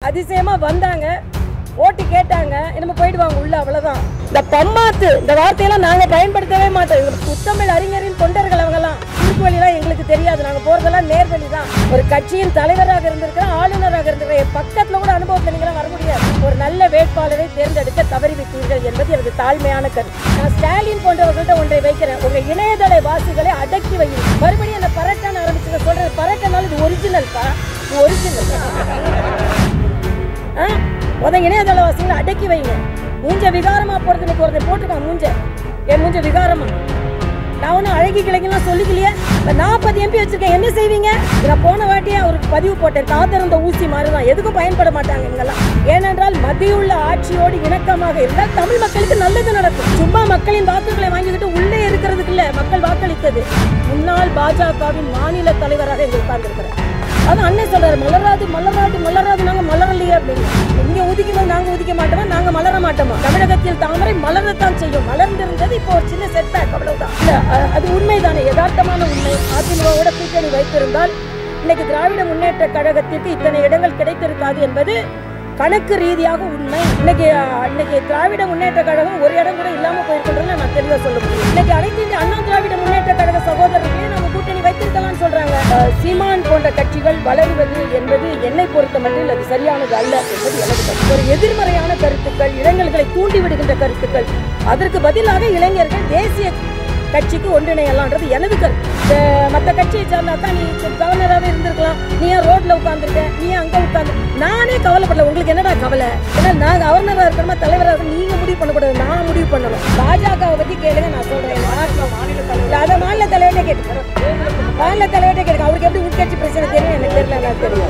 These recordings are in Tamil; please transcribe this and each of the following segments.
அதிசயமா வந்தாங்க, ஓட்டு கேட்டாங்க, நம்ம போயிடுவாங்க உள்ள, அவ்வளவுதான். இந்த பம்மாத்து இந்த வார்த்தையெல்லாம் நாங்க பயன்படுத்தவே மாட்டோம். முத்தமிழ் அறிஞரின் தொண்டர்கள் அவங்கெல்லாம். குறுக்கு வழிலாம் எங்களுக்கு தெரியாது, நாங்க போறதெல்லாம் நேர்வழி தான். ஒரு கட்சியின் தலைவராக இருந்திருக்கிறேன், ஆளுநராக இருந்திருக்கிறேன், பக்கத்துல கூட அனுபவத்தில் நீங்களாம் வர முடியாது. ஒரு நல்ல வேட்பாளரை தேர்ந்தெடுக்க தவறிவிட்டீர்கள் என்பது எனக்கு தாழ்மையான கருத்து. நான் ஸ்டாலின் போன்றவர்கள்ட்ட ஒன்றை வைக்கிறேன், உங்க இணையதள வாசிகளை அடக்கி வையும். மறுபடியும் அந்த பரட்டான ஆரம்பிச்சுங்க, சொல்றது பரட்டனால இது ஒரிஜினல்ப்பா, இது ஒரிஜினல். இணையதள வாசிகளை அடக்கி வைங்க. மூஞ்ச விகாரமா போறது இன்னைக்கு ஒருத்தர் போட்டுருக்கான், மூஞ்ச என் மூஞ்ச விகாரமா. நான் ஒன்றும் அழகி கிழக்கெல்லாம் சொல்லிக்கலையே. 40 MP வச்சிருக்கேன், என்ன செய்வீங்க? நான் போன வாட்டியே அவருக்கு பதிவு போட்டேன், காத்திருந்த ஊசி மாதிரிதான், எதுக்கும் பயன்பட மாட்டாங்க இவங்கெல்லாம். ஏனென்றால் மத்தியுள்ள ஆட்சியோடு இணக்கமாக இருந்தால் தமிழ் மக்களுக்கு நல்லது நடக்கும். சும்மா மக்களின் வாக்குகளை வாங்கிக்கிட்டு உள்ளே இருக்கிறதுக்கு இல்ல, மக்கள் வாக்களித்தது. முன்னாள் பாஜகவின் மாநில தலைவராக இங்க உட்கார்ந்துருக்கிறேன். அது அண்ணன் சொல்றாரு, மலராது மலராது மலராது, நாங்க மலரலையே அப்படின்னு. இங்க உதிக்கணும், நாங்க உதிக்க மாட்டோமா, நாங்க மலர மாட்டோமா? தமிழகத்தில் தாமரை மலரத்தான் செய்யும். மலர்ந்திருந்தது, இப்போ ஒரு சின்ன செட்பேக், அவ்வளவுதான். அது உண்மைதானே, யதார்த்தமான உண்மை. அதிமுகவோட கூட்டணி வைத்திருந்தால் இன்னைக்கு திராவிட முன்னேற்ற கழகத்திற்கு இத்தனை இடங்கள் கிடைத்திருக்காது என்பது கணக்கு ரீதியாக உண்மை. இன்னைக்கு திராவிட முன்னேற்ற கழகம் ஒரு இடம் கூட இல்லாம போயிருக்கின்றன நான் தெளிவா சொல்ல முடியும். இன்னைக்கு அனைத்து இந்திய அண்ணா திராவிட முன்னேற்ற கழக சகோதரர்களே நம்ம கூட்டணி வைத்திருக்கலாம் சொல்றாங்க. சீமான் போன்ற கட்சிகள் வளருவது என்பது என்னை பொறுத்த மட்டும் அது சரியானது அல்ல என்பது எனக்கு ஒரு எதிர்மறையான கருத்துக்கள், இளைஞர்களை தூண்டி விடுகின்ற கருத்துக்கள். அதற்கு பதிலாக இளைஞர்கள் தேசிய கட்சிக்கு ஒன்றிணையலாம்ன்றது எனது கருத்து. மற்ற கட்சியை சார்ந்தாக்கா நீ கவர்னராகவே இருந்திருக்கலாம், நீ ஏன் ரோட்ல உட்காந்துருக்க, நீ அங்க உட்காந்து, நானே கவலைப்படல. உங்களுக்கு என்னடா கவலை? ஏன்னா நான் கவர்னராக இருக்கணுமா தலைவராக இருக்கணும் நீங்க முடிவு பண்ணக்கூடாது, நான் முடிவு பண்ணணும். பாஜகவை பத்தி கேளுங்க, நான் சொல்றேன். அதை மாநில தலைவரே கேட்டுக்கிறேன், மாநில தலைவரே கேட்க. அவருக்கு எப்படி உட்கட்சி பிரச்சனை தெரியும் எனக்கு தெரியல, எனக்கு தெரியும்.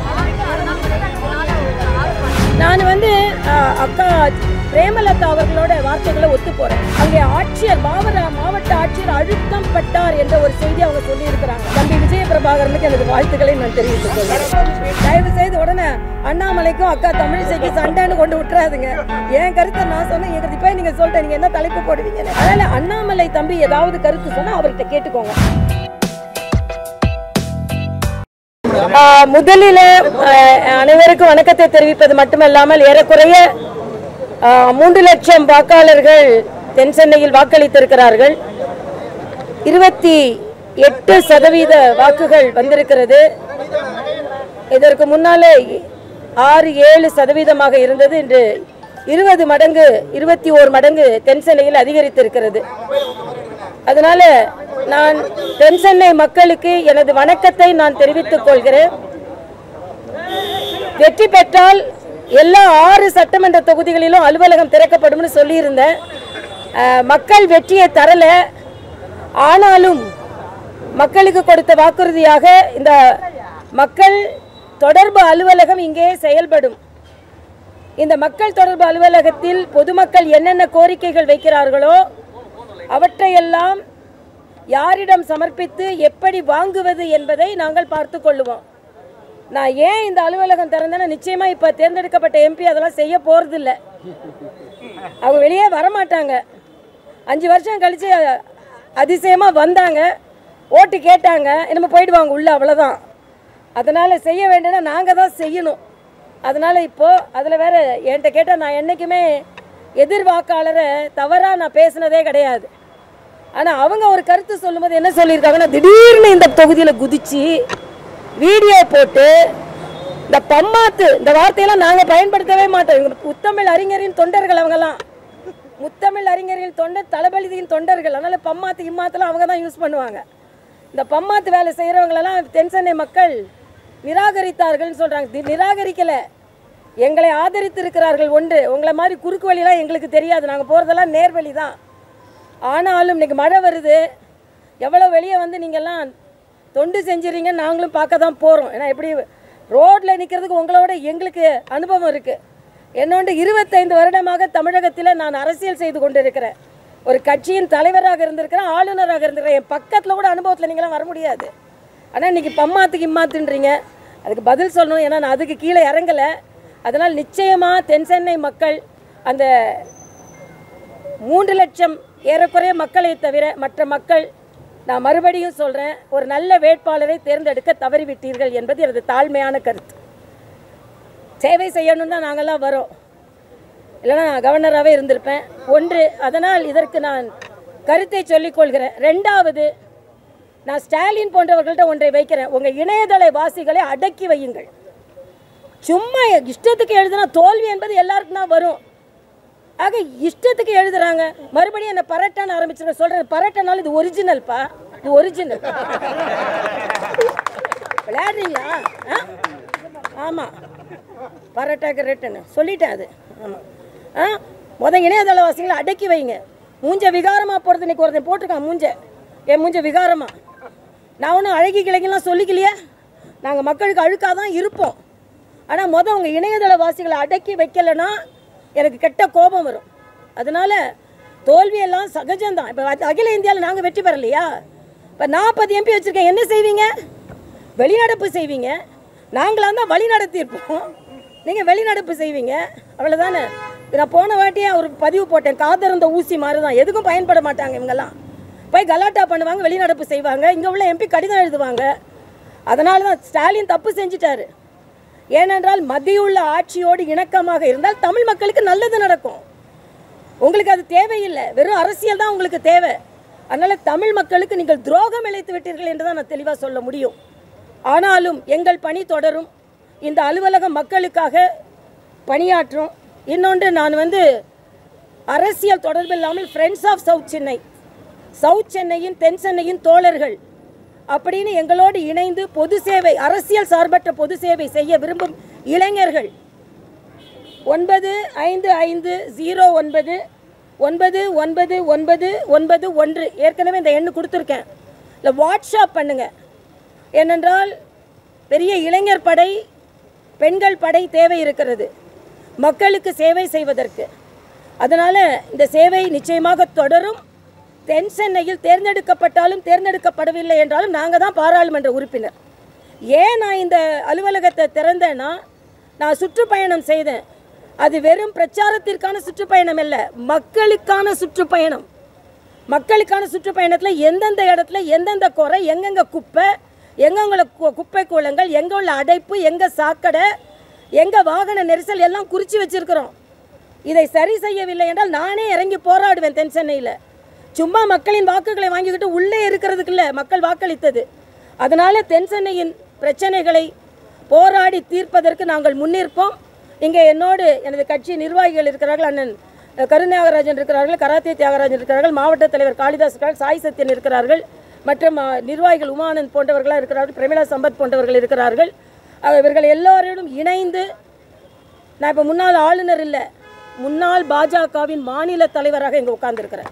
நான் அக்கா பிரேமலதா அவர்களோட வார்த்தைகளை ஒத்து போறேன். அங்கே ஆட்சியர் மாவட்ட ஆட்சியர் அழுத்தம் பட்டார் என்ற ஒரு செய்தி அவங்க சொல்லி இருக்கிறாங்க. தம்பி விஜய பிரபாகரனுக்கு எனக்கு வாழ்த்துக்களை நான் தெரிவித்துக் கொள்கிறேன். தயவு செய்து உடனே அண்ணாமலைக்கும் அக்கா தமிழிசைக்கு சண்டைன்னு கொண்டு விட்டுறாதுங்க. என் கருத்தை நான் சொன்னேன், என் கருத்து நீங்க சொல்லிட்டேன், நீங்க என்ன தலைப்பு போடுவீங்க? அதனால அண்ணாமலை தம்பி ஏதாவது கருத்து சொன்னா அவர்கிட்ட கேட்டுக்கோங்க. முதலில் அனைவருக்கும் வணக்கத்தை தெரிவிப்பது மட்டுமல்லாமல் ஏறக்குறைய 3 லட்சம் வாக்காளர்கள் தென் சென்னையில் வாக்களித்திருக்கிறார்கள். 28% வாக்குகள் வந்திருக்கிறது. இதற்கு முன்னாலே 6-7% இருந்தது. இன்று 20 மடங்கு 21 மடங்கு தென் சென்னையில் அதிகரித்திருக்கிறது. அதனால நான் தென் சென்னை மக்களுக்கு எனது வணக்கத்தை நான் தெரிவித்துக் கொள்கிறேன். வெற்றி பெற்றால் எல்லா 6 சட்டமன்ற தொகுதிகளிலும் அலுவலகம் திறக்கப்படும் சொல்லியிருந்தேன். மக்கள் வெற்றியை தரல, ஆனாலும் மக்களுக்கு கொடுத்த வாக்குறுதியாக இந்த மக்கள் தொடர்பு அலுவலகம் இங்கே செயல்படும். இந்த மக்கள் தொடர்பு அலுவலகத்தில் பொதுமக்கள் என்னென்ன கோரிக்கைகள் வைக்கிறார்களோ அவற்றையெல்லாம் யாரிடம் சமர்ப்பித்து எப்படி வாங்குவது என்பதை நாங்கள் பார்த்து கொள்ளுவோம். நான் ஏன் இந்த அலுவலகம் திறந்தேன்னா, நிச்சயமா இப்ப தேர்ந்தெடுக்கப்பட்ட MP அதெல்லாம் செய்ய போறதில்லை, அவங்க வெளியே வரமாட்டாங்க. 5 வருஷம் கழிச்சு அதிசயமா வந்தாங்க, ஓட்டு கேட்டாங்க, நம்ம போயிடுவாங்க உள்ள, அவ்வளவுதான். அதனால செய்ய வேண்டியதை நாங்க தான் செய்யணும். அதனால இப்போ அதுல வேற என்கிட்ட கேட்டால் நான் என்னைக்குமே எதிர்வாக்காளரை தவறா நான் பேசினதே கிடையாது. ஆனா அவங்க ஒரு கருத்து சொல்லும்போது என்ன சொல்லியிருக்காங்கன்னா, திடீர்னு இந்த தொகுதியில குதிச்சு வீடியோ போட்டு இந்த பம்மாத்து இந்த வார்த்தையெல்லாம் நாங்க பயன்படுத்தவே மாட்டோம். முத்தமிழ் அறிஞரின் தொண்டர்கள் அவங்கெல்லாம், முத்தமிழ் அறிஞரின் தொண்டர், தளபதியின் தொண்டர்கள். அதனால பம்மாத்து இம்மாத்தெல்லாம் அவங்க தான் யூஸ் பண்ணுவாங்க. இந்த பம்மாத்து வேலை செய்யறவங்களெல்லாம் தென் சென்னை மக்கள் நிராகரித்தார்கள் சொல்றாங்க. நிராகரிக்கல, எங்களை ஆதரித்து இருக்கிறார்கள். ஒன்று, உங்களை மாதிரி குறுக்கு வழியெல்லாம் எங்களுக்கு தெரியாது, நாங்கள் போகிறதெல்லாம் நேர்வழி தான். ஆனாலும் இன்னைக்கு மழை வருது, எவ்வளோ வெளியே வந்து நீங்கள்லாம் தொண்டு செஞ்சுறீங்க, நாங்களும் பார்க்க தான் போகிறோம். ஏன்னா எப்படி ரோட்டில் நிற்கிறதுக்கு உங்களோட எங்களுக்கு அனுபவம் இருக்குது. என்னோட 25 வருடமாக தமிழகத்தில் நான் அரசியல் செய்து கொண்டு இருக்கிறேன். ஒரு கட்சியின் தலைவராக இருந்திருக்கிறேன், ஆளுநராக இருந்திருக்கிறேன். என் பக்கத்தில் கூட அனுபவத்தில் நீங்களாம் வர முடியாது. ஆனால் இன்றைக்கி பம்மாத்துக்கு இம்மாத்துன்றீங்க, அதுக்கு பதில் சொல்லணும். ஏன்னா நான் அதுக்கு கீழே இறங்கலை. அதனால் நிச்சயமாக தென் சென்னை மக்கள் அந்த 3 லட்சம் ஏறக்குறைய மக்களை தவிர மற்ற மக்கள், நான் மறுபடியும் சொல்கிறேன், ஒரு நல்ல வேட்பாளரை தேர்ந்தெடுக்க தவறிவிட்டீர்கள் என்பது எனது தாழ்மையான கருத்து. சேவை செய்யணும் தான் நாங்கள்லாம் வரோம், இல்லைனா கவர்னராகவே இருந்திருப்பேன். ஒன்று, அதனால் இதற்கு நான் கருத்தை சொல்லிக்கொள்கிறேன். ரெண்டாவது, நான் ஸ்டாலின் போன்றவர்கள்ட்ட ஒன்றை வைக்கிறேன், உங்கள் இணையதள வாசிகளை அடக்கி வையுங்கள். சும்மா இஷ்டத்துக்கு எழுதுனா தோல்வி என்பது எல்லாருக்கும் தான் வரும். ஆக இஷ்டத்துக்கு எழுதுறாங்க. மறுபடியும் என்ன பரட்டான்னு ஆரம்பிச்சிருக்க சொல்கிறேன். பரட்டனாலும் இது ஒரிஜினல்ப்பா, இது ஒரிஜினல். விளையாடுறீங்களா? ஆமாம், பரட்டாக்கு ரேட்டுன்னு சொல்லிட்டேன். அது ஆமாம். இணையதள வாசிகளை அடக்கி வைங்க. மூஞ்ச விகாரமாக போகிறது இன்றைக்கி ஒருத்தன் போட்டிருக்கான். என் மூஞ்ச விகாரமாக. நான் ஒன்றும் அழகி கிழக்கெல்லாம் சொல்லிக்கலையே, நாங்கள் மக்களுக்கு அழுக்காக தான் இருப்போம். ஆனால் உங்கள் இணையதள வாசிகளை அடக்கி வைக்கலைன்னா எனக்கு கெட்ட கோபம் வரும். அதனால் தோல்வியெல்லாம் சகஜம்தான். இப்போ அகில இந்தியாவில் நாங்கள் வெற்றி பெறலையா? இப்போ 40 MP வச்சுருக்கேன், என்ன செய்வீங்க? வெளிநடப்பு செய்வீங்க. நாங்களாக தான் வழி நடத்தியிருப்போம், நீங்கள் வெளிநடப்பு செய்வீங்க, அவ்வளோதானே. நான் போன வாட்டியே ஒரு பதிவு போட்டேன், காதறந்த ஊசி மாதிரி தான், எதுக்கும் பயன்பட மாட்டாங்க இவங்கெல்லாம். போய் கலாட்டா பண்ணுவாங்க, வெளிநடப்பு செய்வாங்க, இங்கே உள்ள MP கடிதம் எழுதுவாங்க. அதனால தான் ஸ்டாலின் தப்பு செஞ்சிட்டாரு. ஏனென்றால் மத்தியுள்ள ஆட்சியோடு இணக்கமாக இருந்தால் தமிழ் மக்களுக்கு நல்லது நடக்கும். உங்களுக்கு அது தேவையில்லை, வெறும் அரசியல் தான் உங்களுக்கு தேவை. அதனால் தமிழ் மக்களுக்கு நீங்கள் துரோகம் இழைத்து விட்டீர்கள் என்று தான் நான் தெளிவாக சொல்ல முடியும். ஆனாலும் எங்கள் பணி தொடரும். இந்த அலுவலகம் மக்களுக்காக பணியாற்றும். இன்னொன்று, நான் அரசியல் தொடர்பு இல்லாமல் ஃப்ரெண்ட்ஸ் ஆஃப் சவுத் சென்னையின் தென் சென்னையின் தோழர்கள் அப்படின்னு எங்களோடு இணைந்து பொது சேவை, அரசியல் சார்பற்ற பொது சேவை செய்ய விரும்பும் இளைஞர்கள் 9509999991 ஏற்கனவே இந்த எண்ணு கொடுத்துருக்கேன். இல்லை, வாட்ஸ்அப் பண்ணுங்கள். ஏனென்றால் பெரிய இளைஞர் படை, பெண்கள் படை தேவை இருக்கிறது மக்களுக்கு சேவை செய்வதற்கு. அதனால் இந்த சேவை நிச்சயமாக தொடரும். தென் சென்னையில் தேர்ந்தெடுக்கப்பட்டாலும் தேர்ந்தெடுக்கப்படவில்லை என்றாலும் நாங்கள் தான் பாராளுமன்ற உறுப்பினர். ஏன் நான் இந்த அலுவலகத்தை திறந்தேன்னா, நான் சுற்றுப்பயணம் செய்தேன். அது வெறும் பிரச்சாரத்திற்கான சுற்றுப்பயணம் இல்லை, மக்களுக்கான சுற்றுப்பயணம். மக்களுக்கான சுற்றுப்பயணத்தில் எந்தெந்த இடத்துல எந்தெந்த குறை, எங்கெங்கே குப்பை, எங்கெங்களை குப்பை கூலங்கள், எங்கே உள்ள அடைப்பு, எங்கே சாக்கடை, எங்கே வாகன நெரிசல் எல்லாம் குறித்து வச்சுருக்கிறோம். இதை சரி செய்யவில்லை என்றால் நானே இறங்கி போராடுவேன் தென் சென்னையில். சும்மா மக்களின் வாக்குகளை வாங்கிக்கிட்டு உள்ளே இருக்கிறதுக்கு இல்லை மக்கள் வாக்களித்தது. அதனால் தென் சென்னையின் பிரச்சனைகளை போராடி தீர்ப்பதற்கு நாங்கள் முன்னிற்போம். இங்கே என்னோடு எனது கட்சி நிர்வாகிகள் இருக்கிறார்கள். அண்ணன் கருநாகராஜன் இருக்கிறார்கள், கராத்தே தியாகராஜன் இருக்கிறார்கள், மாவட்ட தலைவர் காளிதாஸ் இருக்கிறார்கள், சாய் சத்யன் இருக்கிறார்கள், மற்றும் நிர்வாகிகள் உமானந்த் போன்றவர்களாக இருக்கிறார்கள், பிரமிளா சம்பத் போன்றவர்கள் இருக்கிறார்கள். இவர்கள் எல்லோரோடும் இணைந்து, நான் இப்போ முன்னாள் ஆளுநர் இல்லை, முன்னாள் பாஜகவின் மாநில தலைவராக இங்கே உட்கார்ந்துருக்கிறேன்.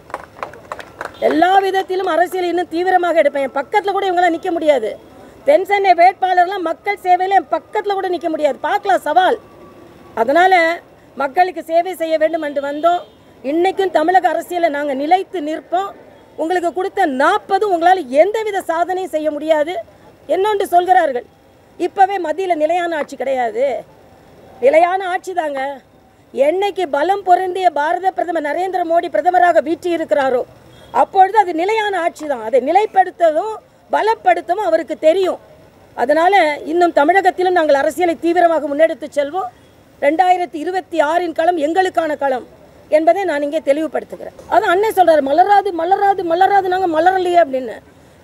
எல்லா விதத்திலும் அரசியல் இன்னும் தீவிரமாக எடுப்பேன். என் பக்கத்தில் கூட இவங்களாம் நிற்க முடியாது. தென் சென்னை வேட்பாளர்லாம் மக்கள் சேவையில் என் பக்கத்தில் கூட நிற்க முடியாது. பார்க்கலாம், சவால். அதனால் மக்களுக்கு சேவை செய்ய வேண்டும் என்று வந்தோம். இன்றைக்கும் தமிழக அரசியலை நாங்கள் நிலைத்து நிற்போம். உங்களுக்கு கொடுத்த 40 உங்களால் எந்தவித சாதனையும் செய்ய முடியாது. என்னொன்று சொல்கிறார்கள், இப்போவே மத்தியில் நிலையான ஆட்சி கிடையாது. நிலையான ஆட்சி தாங்க. என்னைக்கு பலம் பொருந்திய பாரத பிரதமர் நரேந்திர மோடி பிரதமராக வீற்றி இருக்கிறாரோ அப்பொழுது அது நிலையான ஆட்சி தான். அதை நிலைப்படுத்தவும் பலப்படுத்தவும் அவருக்கு தெரியும். அதனால் இன்னும் தமிழகத்திலும் நாங்கள் அரசியலை தீவிரமாக முன்னெடுத்து செல்வோம். 2026 களம் எங்களுக்கான களம் என்பதை நான் இங்கே தெளிவுபடுத்துகிறேன். அது அண்ணன் சொல்கிறார், மலராது மலராது மலராது, நாங்கள் மலரலையே அப்படின்னு.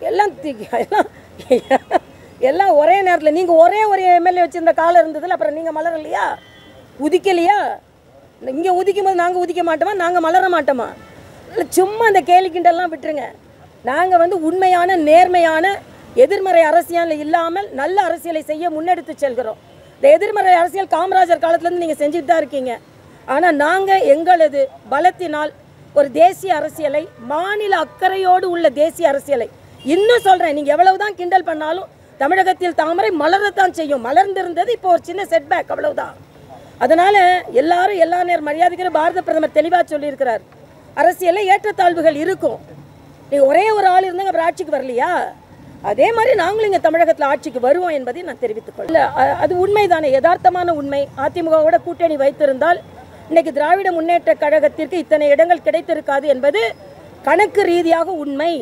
எல்லாம் ஒரே நேரத்தில். நீங்கள் ஒரே எம்எல்ஏ வச்சுருந்த காலம் இருந்ததில் அப்புறம் நீங்கள் மலரலையா, உதிக்கலையா? இங்கே உதிக்கும் போது நாங்கள் உதிக்க மாட்டோமா, நாங்கள் மலர மாட்டோமா? சும்மா அந்த கேலி கிண்டெல்லாம் விட்டுருங்க. நாங்கள் உண்மையான நேர்மையான எதிர்மறை அரசியல் இல்லாமல் நல்ல அரசியலை செய்ய முன்னெடுத்து செல்கிறோம். இந்த எதிர்மறை அரசியல் காமராஜர் காலத்துலேருந்து நீங்கள் செஞ்சுட்டு தான் இருக்கீங்க. ஆனால் நாங்கள் எங்களது பலத்தினால் ஒரு தேசிய அரசியலை, மாநில அக்கறையோடு உள்ள தேசிய அரசியலை, இன்னும் சொல்கிறேன், நீங்கள் எவ்வளவு தான் கிண்டல் பண்ணாலும் தமிழகத்தில் தாமரை மலரத்தான் செய்யும். மலர்ந்திருந்தது, இப்போ ஒரு சின்ன செட்பேக், அவ்வளவுதான். அதனால் எல்லாரும் எல்லா நேரம் மரியாதைக்கிற பாரத பிரதமர் தெளிவாக சொல்லியிருக்கிறார், அரசியலில் ஏற்றத்தாழ்வுகள் இருக்கும். நீங்கள் ஒரே ஒரு ஆள் இருந்தாங்க அப்புறம் ஆட்சிக்கு வரலையா? அதே மாதிரி நாங்களும் இங்கே தமிழகத்தில் ஆட்சிக்கு வருவோம் என்பதை நான் தெரிவித்துக்கொள்ள. இல்லை, அது உண்மைதானே, யதார்த்தமான உண்மை. அதிமுகவோட கூட்டணி வைத்திருந்தால் இன்றைக்கு திராவிட முன்னேற்ற கழகத்திற்கு இத்தனை இடங்கள் கிடைத்திருக்காது என்பது கணக்கு ரீதியாக உண்மை.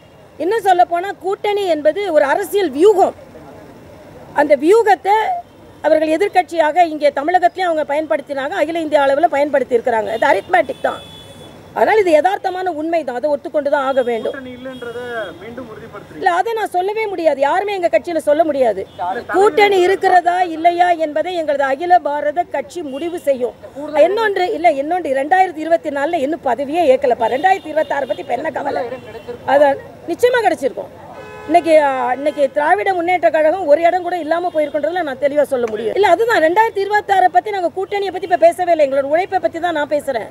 இன்னும் சொல்லப்போனால் கூட்டணி என்பது ஒரு அரசியல் வியூகம். அந்த வியூகத்தை அவர்கள் எதிர்க்கட்சியாக இங்கே தமிழகத்திலையும் அவங்க பயன்படுத்தினாங்க, அகில இந்திய அளவில் பயன்படுத்தியிருக்கிறாங்க. இது அரித்மேட்டிக் தான். அதனால் இது யதார்த்தமான உண்மை தான், அதை ஒத்துக்கொண்டு தான் ஆக வேண்டும். இல்லை, அதை நான் சொல்லவே முடியாது, யாருமே எங்கள் கட்சியில் சொல்ல முடியாது. கூட்டணி இருக்கிறதா இல்லையா என்பதை எங்களது அகில பாரத கட்சி முடிவு செய்யும். இன்னொன்று 2024 இன்னும் பதவியே ஏற்கலப்பா. 2026 பற்றி இப்போ என்ன கவலை? அதான் நிச்சயமாக கிடைச்சிருக்கும். இன்னைக்கு திராவிட முன்னேற்ற கழகம் ஒரு இடம் கூட இல்லாமல் போயிருக்குன்றதுல நான் தெளிவாக சொல்ல முடியும். இல்லை, அதுதான் 2026 பற்றி நாங்கள் கூட்டணியை பற்றி இப்போ பேசவே இல்லை, எங்களோட உழைப்பை பற்றி தான் நான் பேசுகிறேன்.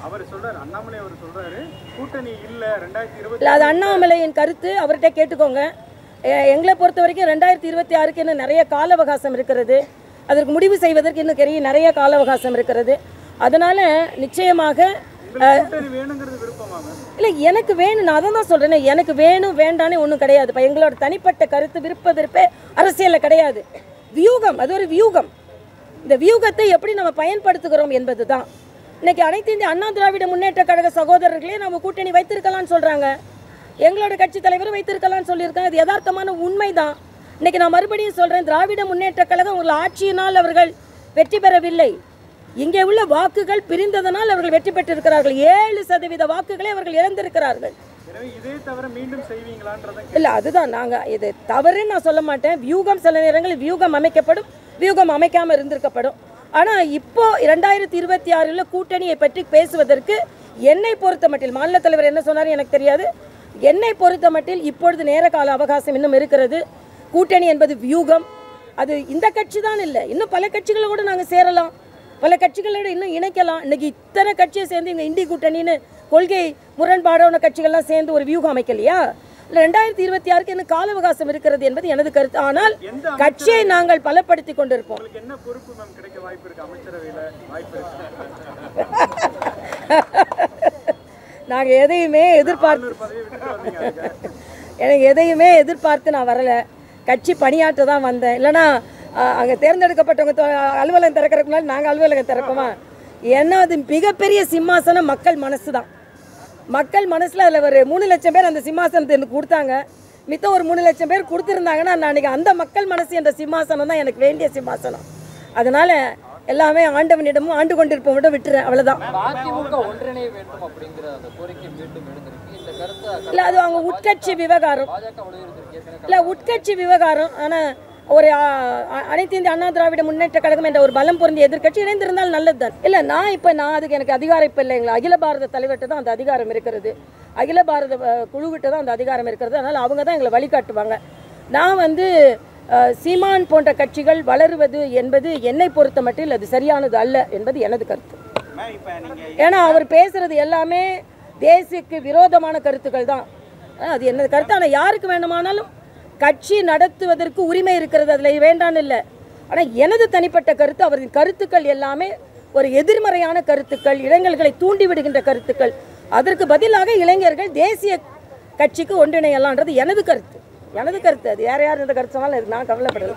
இல்லை, அது அண்ணாமலையின் கருத்து, அவர்கிட்ட கேட்டுக்கோங்க. எங்களை பொறுத்த வரைக்கும் 2026க்கு இன்னும் நிறைய கால அவகாசம் இருக்கிறது, அதற்கு முடிவு செய்வதற்கு இன்னும் நிறைய கால அவகாசம் இருக்கிறது. அதனால நிச்சயமாக இல்லை, எனக்கு வேணும், நான் அதை தான் சொல்கிறேன். எனக்கு வேணும் வேண்டானே ஒன்றும் கிடையாது. இப்போ எங்களோட தனிப்பட்ட கருத்து விருப்பே அரசியலில் கிடையாது. வியூகம், அது ஒரு வியூகம். இந்த வியூகத்தை எப்படி நம்ம பயன்படுத்துகிறோம் என்பது தான். இன்னைக்கு அனைத்து இந்திய அண்ணா திராவிட முன்னேற்ற கழக சகோதரர்களே நம்ம கூட்டணி வைத்திருக்கலாம்னு சொல்கிறாங்க, எங்களோட கட்சி தலைவரும் வைத்திருக்கலாம்னு சொல்லியிருக்காங்க. அது யதார்த்தமான உண்மை தான். இன்னைக்கு நான் மறுபடியும் சொல்கிறேன், திராவிட முன்னேற்ற கழகம் உங்கள் ஆட்சியினால் அவர்கள் வெற்றி பெறவில்லை, இங்கே உள்ள வாக்குகள் பிரிந்ததனால் அவர்கள் வெற்றி பெற்றிருக்கிறார்கள். 7% வாக்குகளை அவர்கள் இழந்திருக்கிறார்கள். இல்லை, அதுதான் நாங்கள் இது தவறுன்னு நான் சொல்ல மாட்டேன். வியூகம் சில நேரங்களில் வியூகம் அமைக்கப்படும், வியூகம் அமைக்காமல் இருந்திருக்கப்படும். ஆனால் இப்போ 2026 கூட்டணியை பற்றி பேசுவதற்கு என்னை பொறுத்த மட்டில், மாநில தலைவர் என்ன சொன்னார் எனக்கு தெரியாது, என்னை பொறுத்த மட்டில் இப்பொழுது நேர கால அவகாசம் இன்னும் இருக்கிறது. கூட்டணி என்பது வியூகம், அது இந்த கட்சி தான் இல்லை, இன்னும் பல கட்சிகளை கூட நாங்கள் சேரலாம், பல கட்சிகளோடு இன்னும் இணைக்கலாம். இன்னைக்கு இத்தனை கட்சியை சேர்ந்து இங்கே இண்டி கூட்டணின்னு கொள்கை முரண்பாடான கட்சிகள்லாம் சேர்ந்து ஒரு வியூகம் அமைக்கலையா? இல்லை, 2026க்கு இன்னும் கால அவகாசம் இருக்கிறது என்பது எனது கருத்து. ஆனால் கட்சியை நாங்கள் பலப்படுத்தி கொண்டிருப்போம். நாங்கள் எதையுமே எதிர்பார்த்து நான் வரலை, கட்சி பணியாற்ற தான் வந்தேன். இல்லைனா அங்கே தேர்ந்தெடுக்கப்பட்டவங்க அலுவலகம் திறக்கிறதுக்கு முன்னாடி நாங்கள் அலுவலகம் திறப்போமா? ஏன்னா அது மிகப்பெரிய சிம்மாசனம் மக்கள் மனசு தான். மக்கள் மனசில் அதில் ஒரு 3 லட்சம் பேர் அந்த சிம்மாசனத்தை எனக்கு கொடுத்தாங்க, மித்தம் ஒரு 3 லட்சம் பேர் கொடுத்துருந்தாங்கன்னா நான் அன்றைக்கி அந்த மக்கள் மனசு என்ற சிம்மாசனம் தான் எனக்கு வேண்டிய சிம்மாசனம். அதனால் எல்லாமே ஆண்டவனிடமும் ஆண்டு கொண்டிருப்பவனிடம் விட்டுறேன், அவ்வளோதான். இல்லை, அது அவங்க உட்கட்சி விவகாரம். இல்லை, உட்கட்சி விவகாரம். ஆனால் ஒரு அனைத்து இந்திய அண்ணா திராவிட முன்னேற்ற கழகம் என்ற ஒரு பலம் பொருந்திய எதிர்கட்சி இணைந்திருந்தால் நல்லது தான். இல்லை, நான் அதுக்கு எனக்கு அதிகாரம் இப்போ இல்லைங்களா, அகில பாரத தலைவர்கிட்ட தான் அந்த அதிகாரம் இருக்கிறது, அகில பாரத குழுவிட்ட தான் அந்த அதிகாரம் இருக்கிறது. அதனால் அவங்க தான் எங்களை வழிகாட்டுவாங்க. நான் சீமான் போன்ற கட்சிகள் வளருவது என்பது என்னை பொறுத்த மட்டில் அது சரியானது அல்ல என்பது எனது கருத்து. ஏன்னா அவர் பேசுறது எல்லாமே தேசியக்கு விரோதமான கருத்துக்கள் தான், அது எனது கருத்து. ஆனால் யாருக்கு வேண்டுமானாலும் கட்சி நடத்துவதற்கு உரிமை இருக்கிறது, அதில் வேண்டான்னு இல்லை. ஆனால் எனது தனிப்பட்ட கருத்து, அவரின் கருத்துக்கள் எல்லாமே ஒரு எதிர்மறையான கருத்துக்கள், இளைஞர்களை தூண்டிவிடுகின்ற கருத்துக்கள். அதற்கு பதிலாக இளைஞர்கள் தேசிய கட்சிக்கு ஒன்றிணையலான்றது எனது கருத்து. அது யார் இந்த கருத்து சொன்னாலும் நான் கவலைப்படல.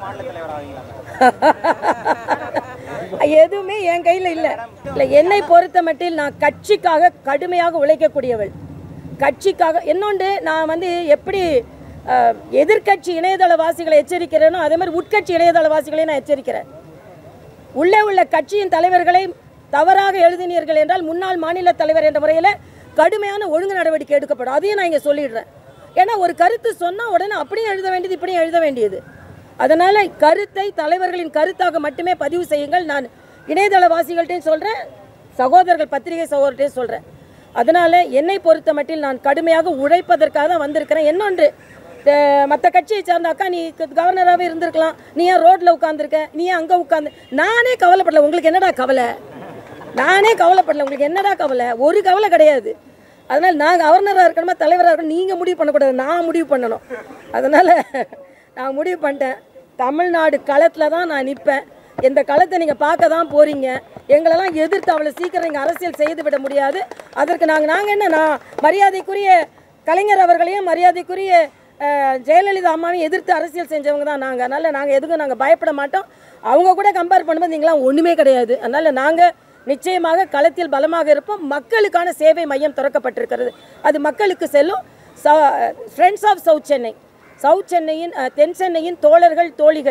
எதுவுமே என் கையில் இல்லை. என்னை பொறுத்த மட்டில் நான் கட்சிக்காக கடுமையாக உழைக்கக்கூடியவள், கட்சிக்காக. இன்னொன்று, நான் எப்படி எதிர்கட்சி இணையதளவாசிகளை எச்சரிக்கிறேனோ அதே மாதிரி உட்கட்சி இணையதளவாசிகளையும் நான் எச்சரிக்கிறேன். உள்ளே உள்ள கட்சியின் தலைவர்களை தவறாக எழுதினீர்கள் என்றால் முன்னாள் மாநில தலைவர் என்ற முறையில் கடுமையான ஒழுங்கு நடவடிக்கை எடுக்கப்படும். அதையும் நான் இங்கே சொல்லிடுறேன். ஏன்னா ஒரு கருத்து சொன்னால் உடனே அப்படியும் எழுத வேண்டியது இப்படியும் எழுத வேண்டியது. அதனால் கருத்தை தலைவர்களின் கருத்தாக மட்டுமே பதிவு செய்யுங்கள். நான் இணையதளவாசிகள்கிட்டையும் சொல்கிறேன், சகோதரர்கள் பத்திரிகை சகோதரர்கிட்டையும் சொல்கிறேன். அதனால் என்னை பொறுத்த மட்டில் நான் கடுமையாக உழைப்பதற்காக தான் வந்திருக்கிறேன். இன்னொன்று, மற்ற கட்சியை சார்ந்த அக்கா நீ கவர்னராகவே இருந்திருக்கலாம், நீ ஏன் ரோட்டில் உட்காந்துருக்க, நீ ஏன் அங்கே உட்காந்து, நானே கவலைப்படல. உங்களுக்கு என்னடா கவலை? உங்களுக்கு என்னடா கவலை? ஒரு கவலை கிடையாது. அதனால் நான் கவர்னராக இருக்கணுமா தலைவராக இருக்கணும் நீங்கள் முடிவு பண்ணக்கூடாது, நான் முடிவு பண்ணணும். அதனால் நான் முடிவு பண்ணிட்டேன், தமிழ்நாடு களத்தில் தான் நான் நிற்பேன். இந்த களத்தை நீங்கள் பார்க்க தான் போகிறீங்க. எங்களெல்லாம் எதிர்த்து அவ்வளோ சீக்கிரம் இங்கே அரசியல் செய்து விட முடியாது. அதற்கு நாங்கள் என்ன, நான் மரியாதைக்குரிய கலைஞர் அவர்களையும் மரியாதைக்குரிய ஜெயலலிதா அம்மாவையும் எதிர்த்து அரசியல் செஞ்சவங்க தான் நாங்கள். அதனால் நாங்கள் எதுக்கும் நாங்கள் பயப்பட மாட்டோம். அவங்க கூட கம்பேர் பண்ணும்போது நீங்களாம் ஒன்றுமே கிடையாது. அதனால் நாங்கள் நிச்சயமாக களத்தில் பலமாக இருப்போம். மக்களுக்கான சேவை மையம் திறக்கப்பட்டிருக்கிறது, அது மக்களுக்கு செல்லும். ஃப்ரெண்ட்ஸ் ஆஃப் சவுத் சென்னையின் தென் சென்னையின் தோழர்கள் தோழிகள்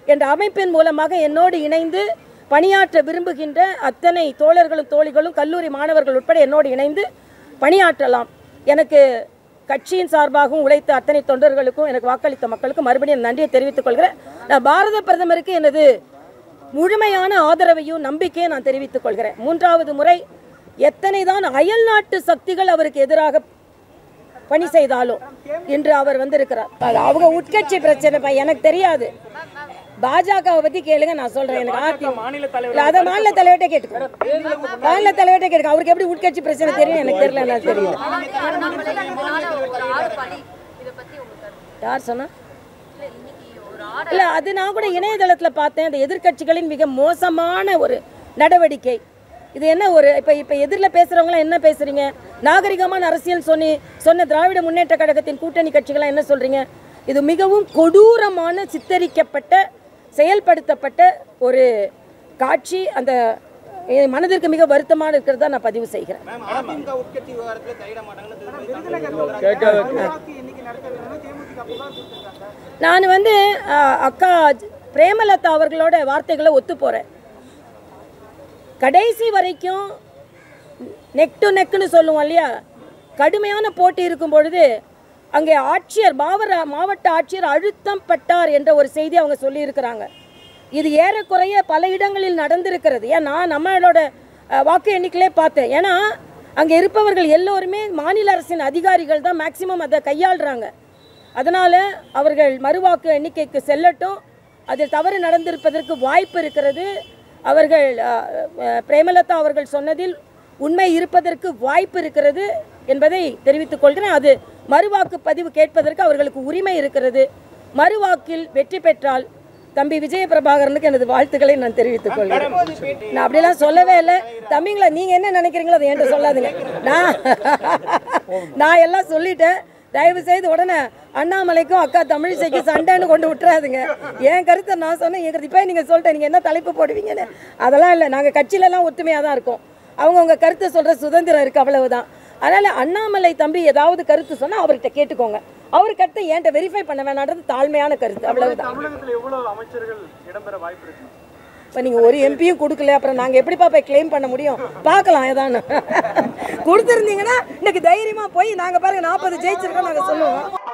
என்ற அமைப்பின் மூலமாக என்னோடு இணைந்து பணியாற்ற விரும்புகின்ற அத்தனை தோழர்களும் தோழிகளும் கல்லூரி மாணவர்கள் உட்பட என்னோடு இணைந்து பணியாற்றலாம். எனக்கு கட்சியின் சார்பாகவும் உழைத்த அத்தனை தொண்டர்களுக்கும் எனக்கு வாக்களித்த மக்களுக்கும் மறுபடியும் நன்றியை தெரிவித்துக் கொள்கிறேன். நான் பாரத பிரதமருக்கு எனது முழுமையான ஆதரவையும் நம்பிக்கையை நான் தெரிவித்துக் கொள்கிறேன். 3வது முறை எத்தனை தான் அயல் நாட்டு சக்திகள் அவருக்கு எதிராக பணி செய்தாலும் இன்று அவர் வந்திருக்கிறார். அவங்க உட்கட்சி பிரச்சனை எனக்கு தெரியாது. பாஜகவை பத்தி கேளுங்க, நான் சொல்றேன். எனக்கு அதை மாநில தலைவர்கிட்ட கேட்டுக்கோ. மாநில தலைவர்கிட்ட கேட்க அவருக்கு எப்படி உட்கட்சி பிரச்சனை தெரியும் எனக்கு தெரியல. எனக்கு தெரியல. யார் சொன்னா? இல்ல, அது நான் கூட இணையதளத்தில் பார்த்தேன். அந்த எதிர்கட்சிகளின் மிக மோசமான ஒரு நடவடிக்கை இது. என்ன ஒரு இப்ப எதிரில் பேசுறவங்களாம் என்ன பேசுறீங்க? நாகரிகமான அரசியல் சொன்ன திராவிட முன்னேற்ற கழகத்தின் கூட்டணி கட்சிகளாம் என்ன சொல்றீங்க? இது மிகவும் கொடூரமான சித்தரிக்கப்பட்ட செயல்படுத்தப்பட்ட ஒரு காட்சி. அந்த மனதிற்கு மிக வருத்தமாக இருக்கிறதா நான் பதிவு செய்கிறேன். நான் அக்கா பிரேமலதா அவர்களோட வார்த்தைகளை ஒத்து போறேன். கடைசி வரைக்கும் நெக் டு நெக்னு சொல்லுவோம் இல்லையா, கடுமையான போட்டி இருக்கும் பொழுது அங்கே ஆட்சியர் மாவட்ட ஆட்சியர் அழுத்தம் பட்டார் என்ற ஒரு செய்தி அவங்க சொல்லியிருக்கிறாங்க. இது ஏறக்குறைய பல இடங்களில் நடந்திருக்கிறது. ஏன்னா நம்மளோட வாக்கு எண்ணிக்கையிலே பார்த்தேன். ஏன்னா அங்கே இருப்பவர்கள் எல்லோருமே மாநில அரசின் அதிகாரிகள் தான் மேக்சிமம் அதை கையாளுறாங்க. அதனால் அவர்கள் மறுவாக்கு எண்ணிக்கைக்கு செல்லட்டும். அதில் தவறு நடந்திருப்பதற்கு வாய்ப்பு இருக்கிறது. அவர்கள் பிரேமலதா அவர்கள் சொன்னதில் உண்மை இருப்பதற்கு வாய்ப்பு இருக்கிறது என்பதை தெரிவித்துக் கொள்கிறேன். அது மறுவாக்கு பதிவு கேட்பதற்கு அவர்களுக்கு உரிமை இருக்கிறது. மறுவாக்கில் வெற்றி பெற்றால் தம்பி விஜய பிரபாகரனுக்கு எனது வாழ்த்துக்களை நான் தெரிவித்துக் கொள்கிறேன். நான் அப்படிலாம் சொல்லவே இல்லை. தம்பிங்களா, நீங்க என்ன நினைக்கிறீங்களோ அதை என்கிட்ட சொல்லாதுங்க. நான் எல்லாம் சொல்லிட்டேன். தயவு செய்து உடனே அண்ணாமலைக்கும் அக்கா தமிழிசைக்கும் சண்டைன்னு கொண்டு விட்டுறாதுங்க. என் கருத்தை நான் சொன்னேன். என் கருத்து இப்போ நீங்கள் சொல்லிட்டேன், நீங்கள் என்ன தலைப்பு போடுவீங்கன்னு. அதெல்லாம் இல்லை. நாங்கள் கட்சியிலலாம் ஒத்துமையாக தான் இருக்கோம். அவங்கவுங்க கருத்தை சொல்கிற சுதந்திரம் இருக்குது, அவ்வளவுதான். அதனால் அண்ணாமலை தம்பி ஏதாவது கருத்து சொன்னால் அவர்கிட்ட கேட்டுக்கோங்க. அவர் கருத்தை என்கிட்ட வெரிஃபை பண்ண வேணான்றது தாழ்மையான கருத்து, அவ்வளவுதான். இப்போ நீங்கள் ஒரு எம்பியும் கொடுக்கல, அப்புறம் நாங்கள் எப்படிப்பா போய் கிளைம் பண்ண முடியும்? பார்க்கலாம். ஏதானு கொடுத்துருந்தீங்கன்னா இன்னைக்கு தைரியமாக போய் நாங்கள் பாருங்கள் 40 ஜெயிச்சிருக்கோம் நாங்கள் சொல்லுவோம்.